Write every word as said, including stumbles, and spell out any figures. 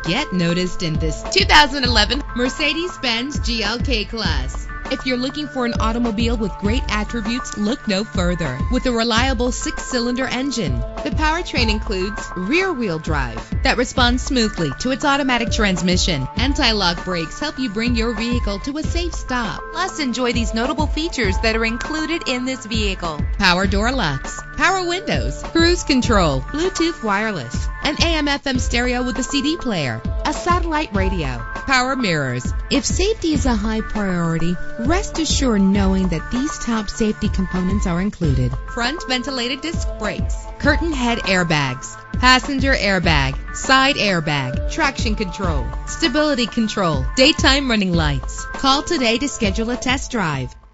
Get noticed in this two thousand eleven Mercedes-Benz G L K Class. If you're looking for an automobile with great attributes, look no further. With a reliable six-cylinder engine, the powertrain includes rear-wheel drive that responds smoothly to its automatic transmission. Anti-lock brakes help you bring your vehicle to a safe stop. Plus, enjoy these notable features that are included in this vehicle: power door locks, power windows, cruise control, Bluetooth wireless, an A M F M stereo with a C D player, a satellite radio, power mirrors. If safety is a high priority, rest assured knowing that these top safety components are included: front ventilated disc brakes, curtain head airbags, passenger airbag, side airbag, traction control, stability control, daytime running lights. Call today to schedule a test drive.